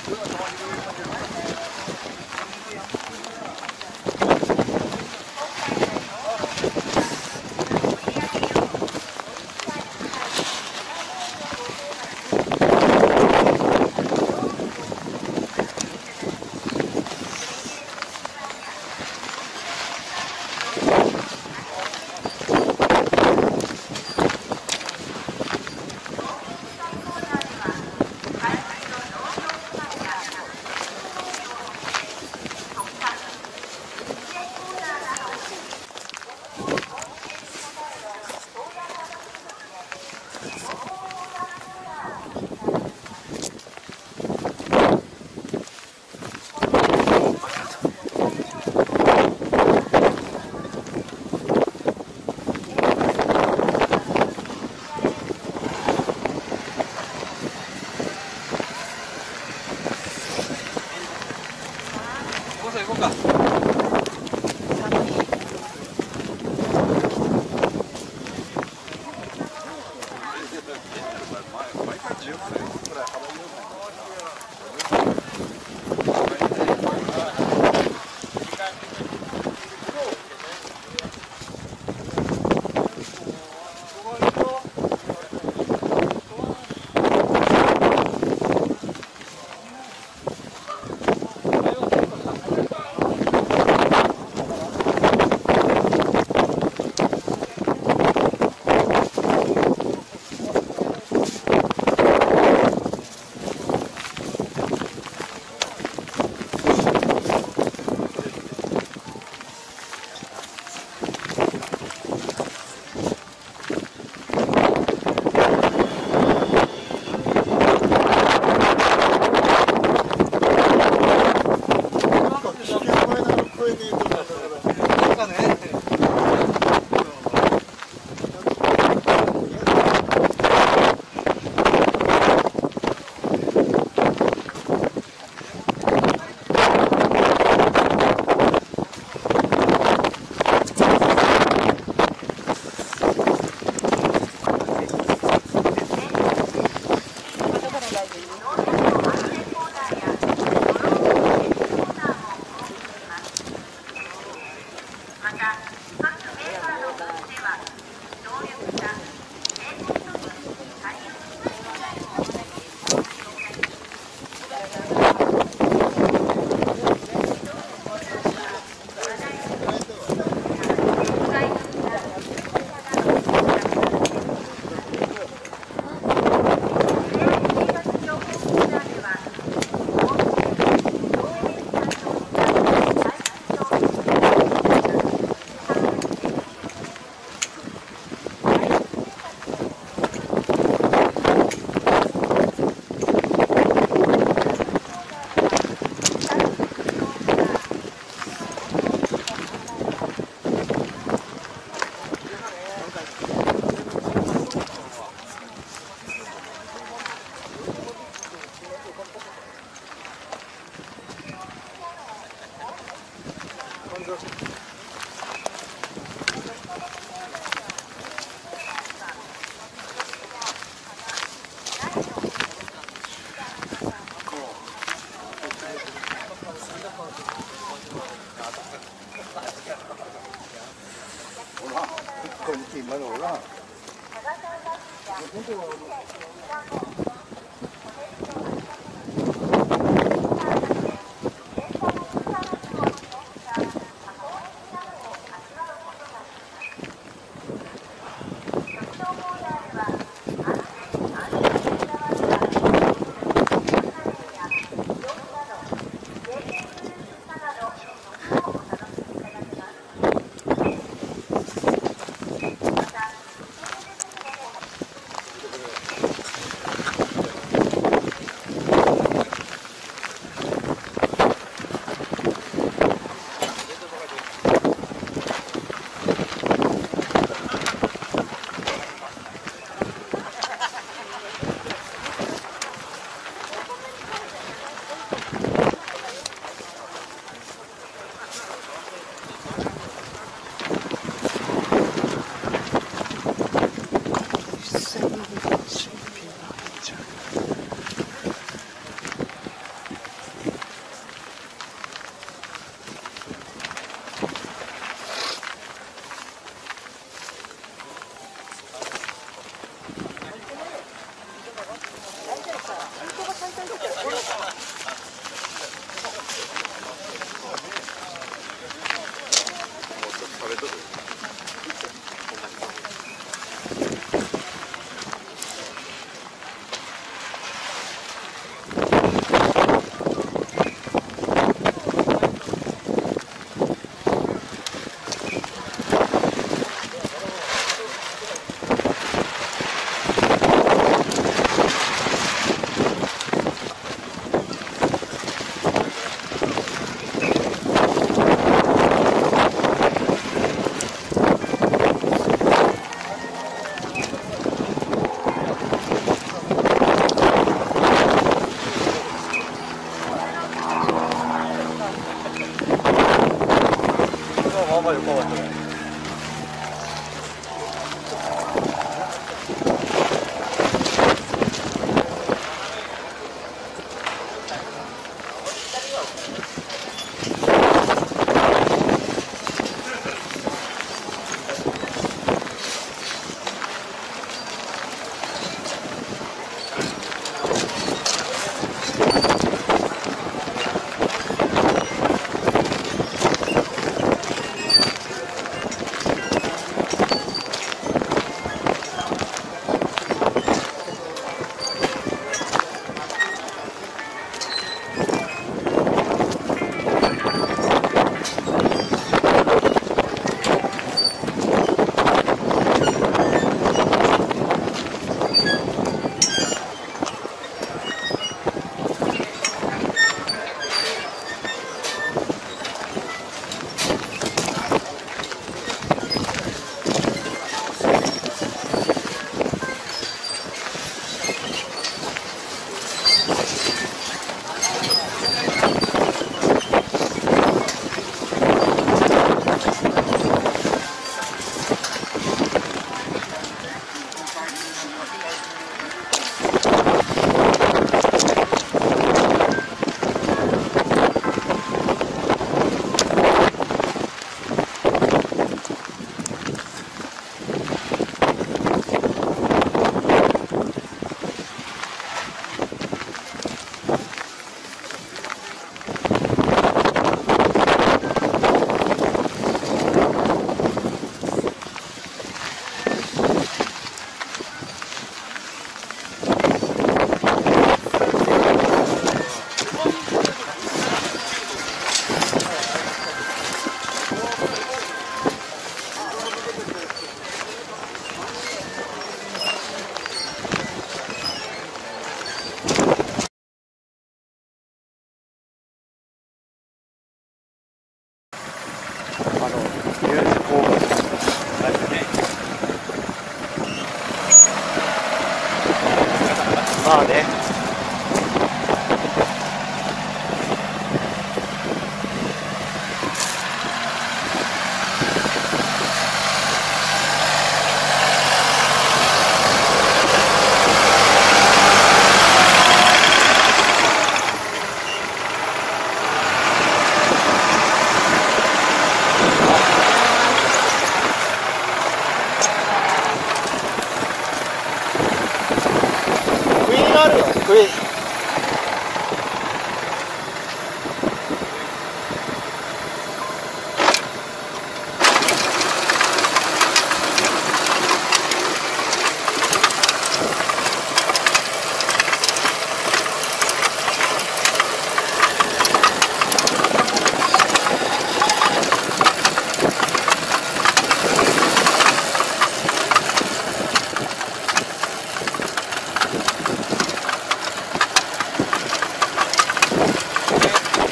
行こうか。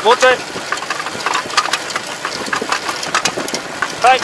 もうちょい。はい。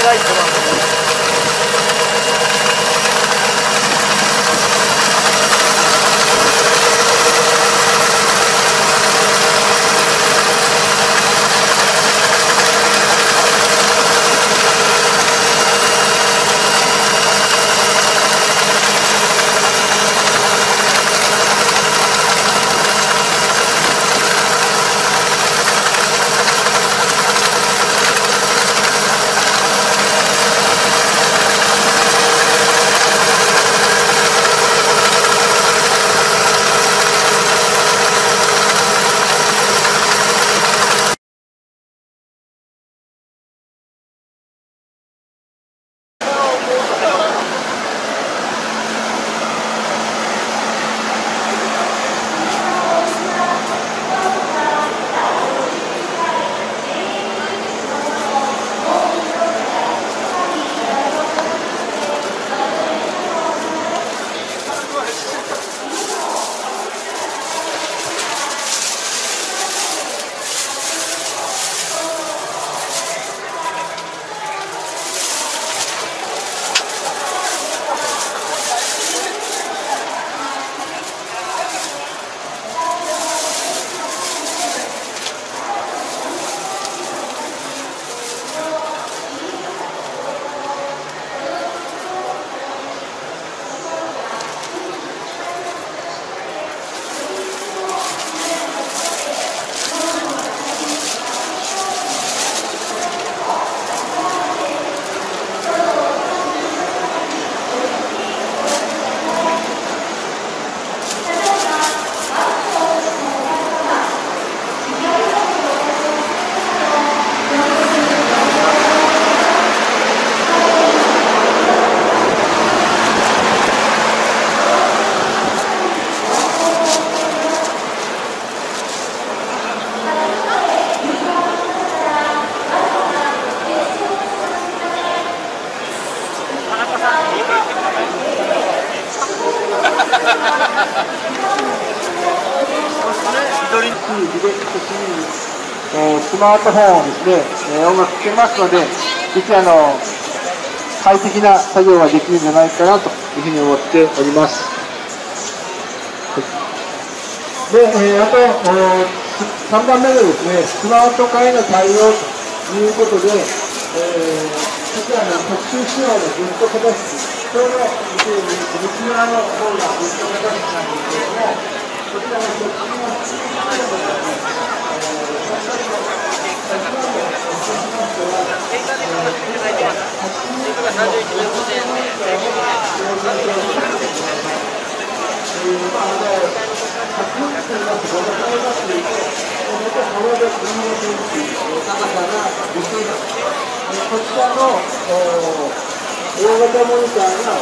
ライトはスマートフォンをですね、音楽聴けますので、ぜひ快適な作業ができるんじゃないかなというふうに思っております。で、あと3番目のですね、スマート化への対応ということで、こちらの特殊仕様のグッドキャパシティ、これの内側の方がグッドキャパシティなんですけれども、こちらの特殊な仕様のこちらの大型モニターが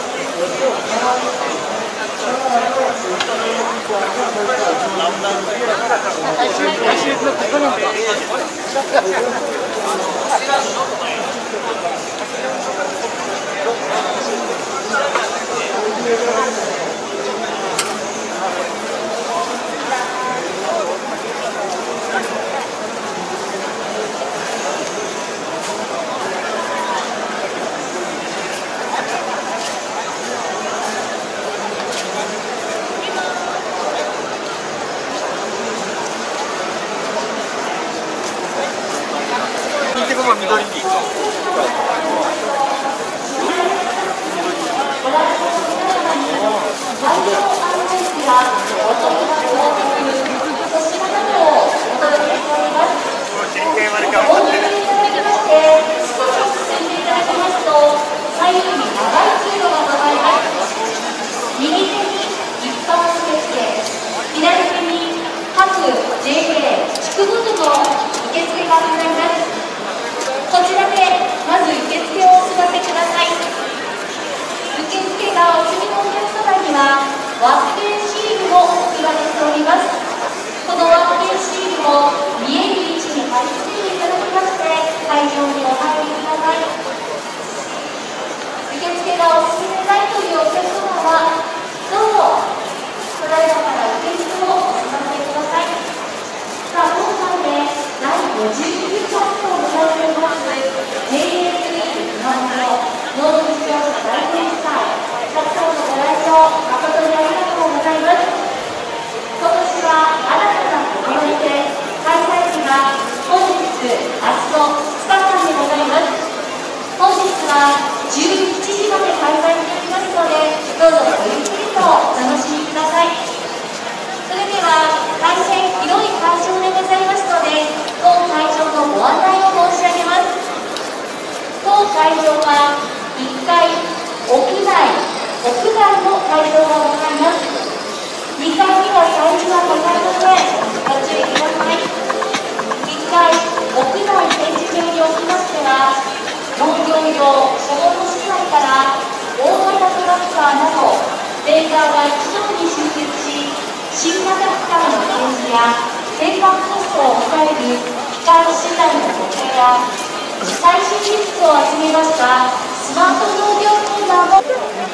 緑に。 ワークペンシールをお配りしております。このワークペンシールを見える位置に貼り付けていただきまして、会場にお入りください。受付がお進めないというお客様は、どうぞただいまから受付をお済ませください。さあ、今回で第59回目を迎えております JA クリーン会場は1階屋内、屋外の会場がございます。2階には催事がございません。ご注意ください。1階屋内展示場におきましては、農業用所用の資材から大型トラクターなどメーカーが一堂に集結し、新型機械の展示や生産コストを抑える機械資材の固定や最新技術を集めましたスマート農業コーナーも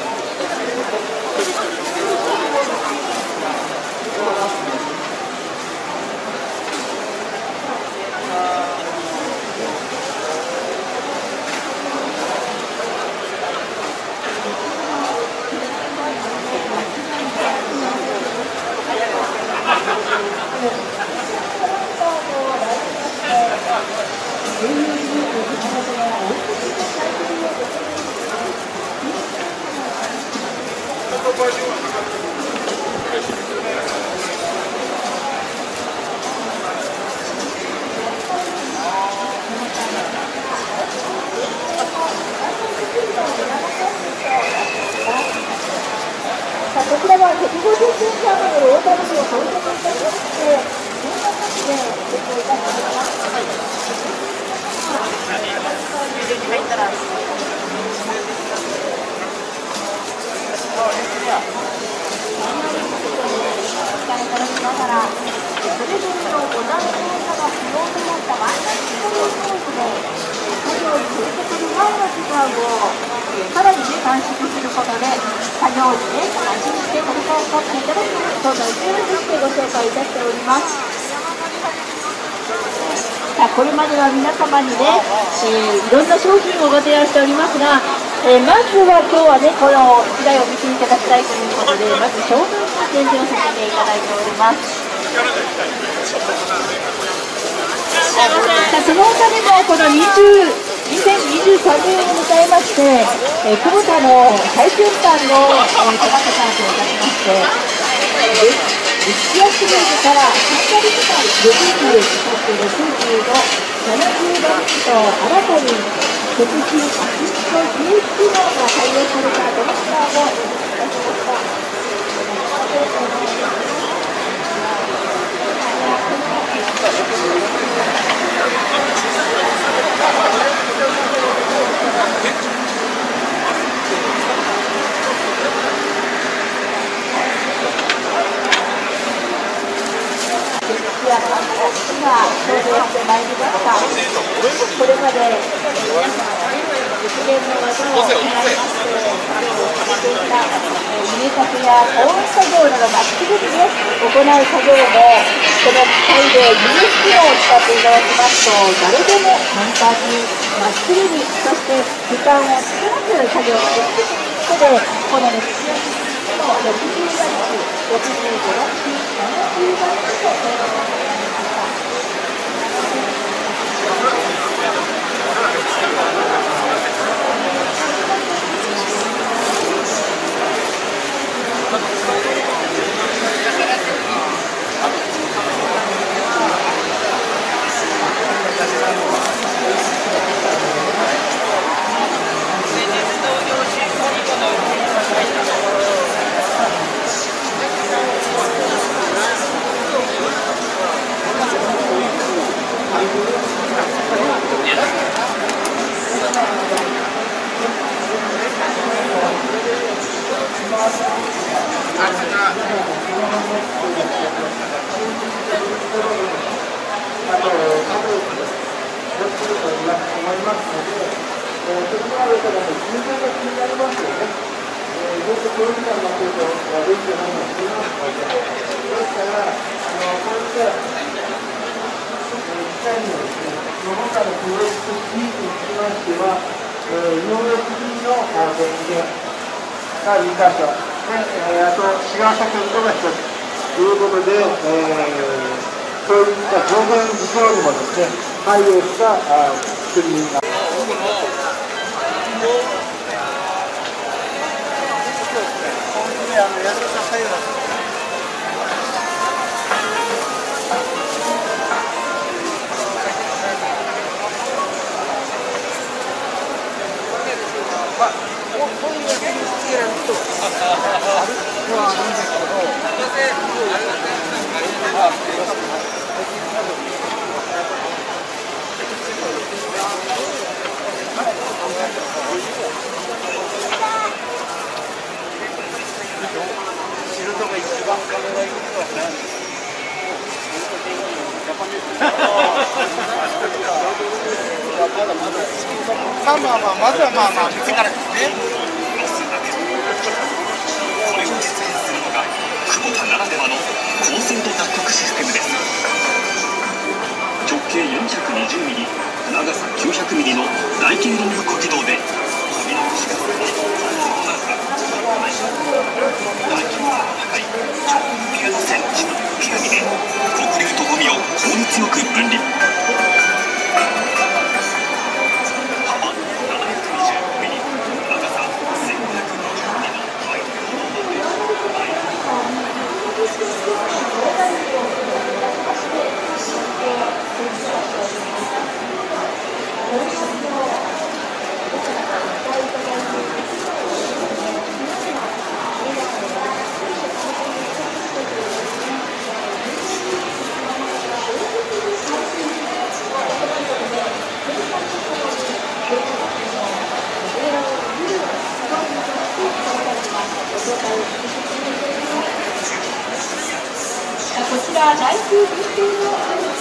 こちらは150センチ余りの大谷市を到着いたしまして、こんな感じでご紹介いたします。ながら、それぞれのご断層差が不要となったマイナスストローコースで、作業に取り掛かる前の時間をさらに短縮することで、作業時で安心して取り掛かっていただくそんな勢いとしてご紹介いたしております。さあ、これまでは皆様にね、いろんな商品をご提案しておりますが、まずは今日はね、この1台を見ていただきたいということで、まず商品の展示をさせていただいております。さあ、その他にもこの2023年を迎えまして、久保田の最先端のトマトサートをいたしまして、歴史やシリーズから3割時間60、そして65、70番と新たに食品、アシスト、GHP などが採用されたトマトサートをお届けいたしました。や新しいが登場してまいりました。これまで実現の技を行いましてされていた入れたてや保温作業などまっすぐにね行う作業もこの機械でUSPを使っていただきますと誰でも簡単にまっすぐにそして時間を少なく作業ができることでこの歴史の60ワット、65ワット、70ワットと登録されていました。 配慮した作りになります。 まずはまあ別からですね。 これを実現するのが久保田ならではの高精度脱穀システムです。直径420ミリ、長さ900ミリの台形ロング古軌道で飛び残しが少ない大気が高い超9センチのピラミで黒竜とゴミを効率よく分離。 こちら来週限定の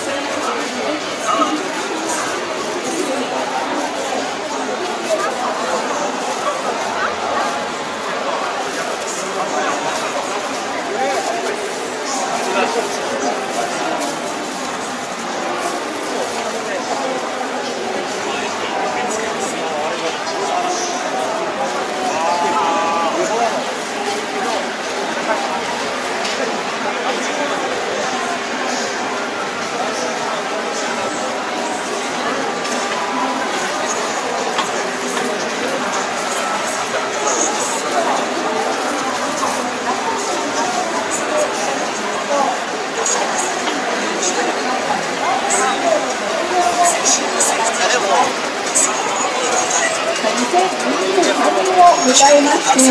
迎えまして、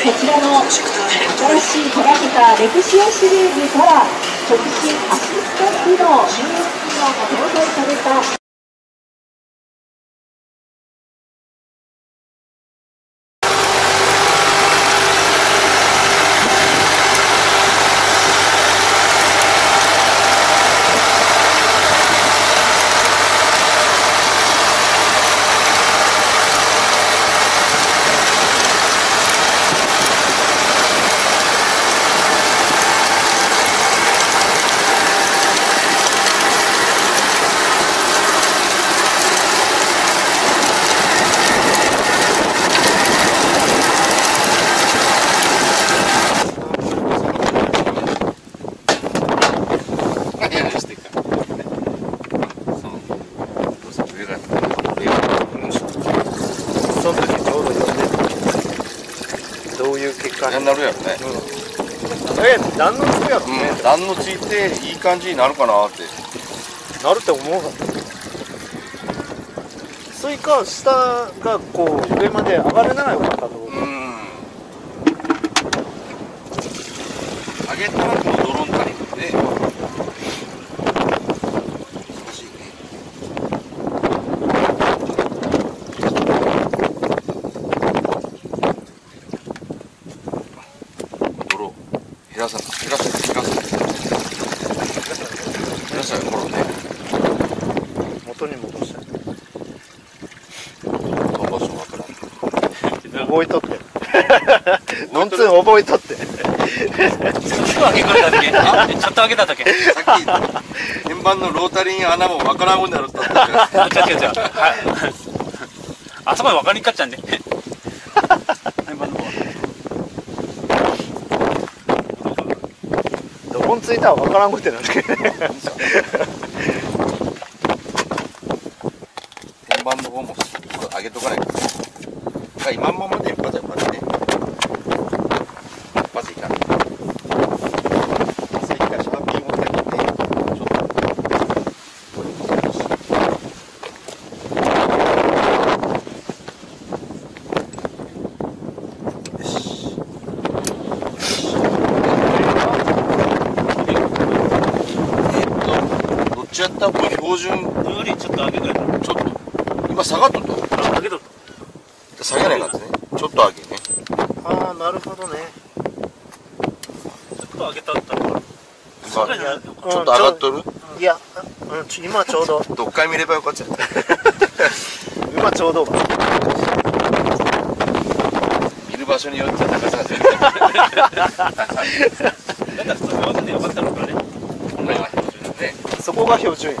こちらの新しい手がけたレクシオシリーズから直進アシスト機能入力機能が搭載されたになるやろね。 何のつくやろね。 何のついていい感じになるかなって。 なるって思うかった。スイカ下がこう上まで上がれないわけかと。 上げたらこのドローンタイプで。難しいね。減らさない頃ね。 元に戻したい。 飛ばしわからん。 覚えとって。ノンツー覚えとって。 上げただけ。あ、ちょっと上げただけ。 さっき円盤のロータリーに穴もわからんもんだろったって。 違う。あそこでわかりにかっちゃうんで。円盤の方。 どこについたらわからんことになるけどね。 円盤の方も上げとかないと。今のままでやっぱりね。まずいかん。さっきからシャーピンをかけて、ちょっと。 多分標準よりちょっと上げぐらいだろ。 ちょっと今下がっとった上げとる。 下げないかったねちょっと上げねああ、なるほどね。ちょっと上げたったら。 今ちょっと上がっとるいや、今ちょうど。 どっかい見ればよかった今ちょうど。 見る場所によっては高さが全然だからそれ分かんでよかったのかね。 これは標準ねそこが標準よ。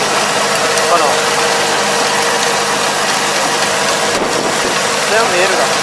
見えるな。